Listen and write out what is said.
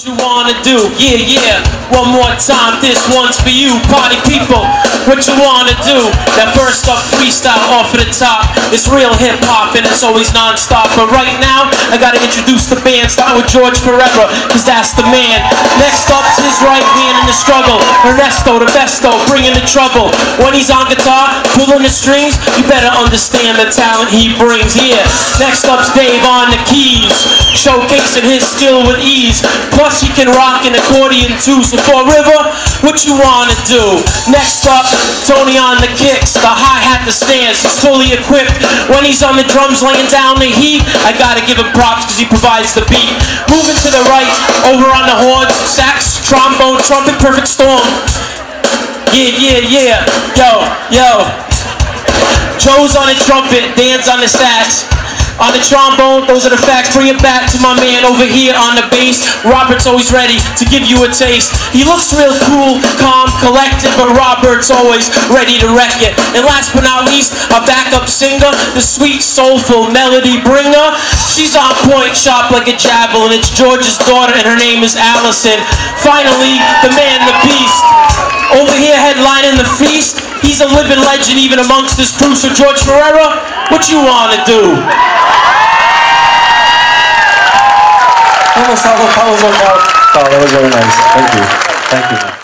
You wanna do? Yeah, yeah. One more time, this one's for you, party people. What you wanna do? That first up freestyle off of the top. It's real hip hop and it's always non-stop. But right now, I gotta introduce the band. Start with George Forever, cause that's the man. Next up's his right hand in the struggle. Ernesto, the besto, bringing the trouble. When he's on guitar, pulling the strings, you better understand the talent he brings. Yeah. Next up's Dave on the keys, showcasing his skill with ease. Plus he can rock an accordion too. So for River, what you wanna do? Next up, Tony on the kicks, the hi-hat, the stands. He's fully equipped. When he's on the drums laying down the heat, I gotta give him props because he provides the beat. Moving to the right, over on the horns, sax, trombone, trumpet, perfect storm. Yeah, yeah, yeah. Yo, yo. Joe's on the trumpet, Dan's on the sax. On the trombone, those are the facts. Bring it back to my man over here on the bass. Robert's always ready to give you a taste. He looks real cool, calm, collected, but Robert's always ready to wreck it. And last but not least, our backup singer, the sweet, soulful melody bringer. She's on point, sharp like a javelin. It's George's daughter, and her name is Allison. Finally, the man, the beast. Over here headlining the feast. He's a living legend even amongst his crew. So George Ferrera, what you wanna do? That was very nice. Thank you. Thank you.